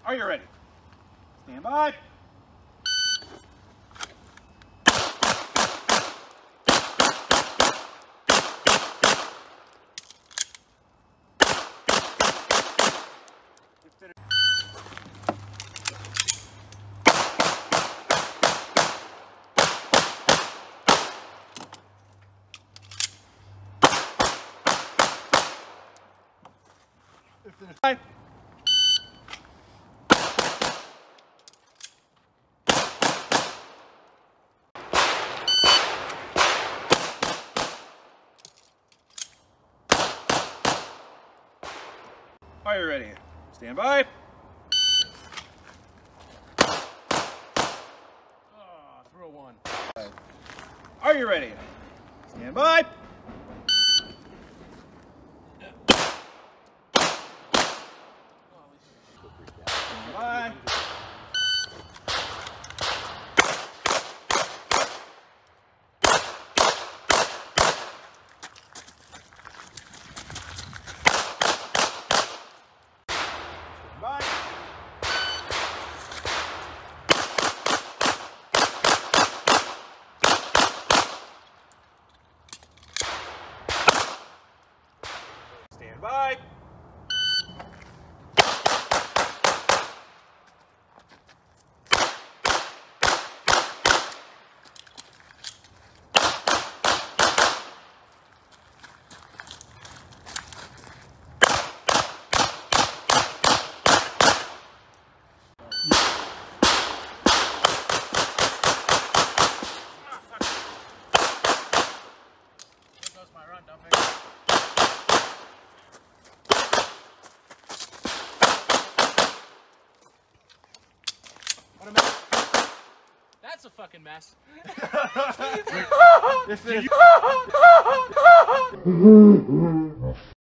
Are you ready? Stand by. Bye. Are you ready? Stand by. Oh, throw one. Are you ready? Stand by. Stand by. Bye. Stand by. There goes my run, dump it. What a mess. That's a fucking mess. This is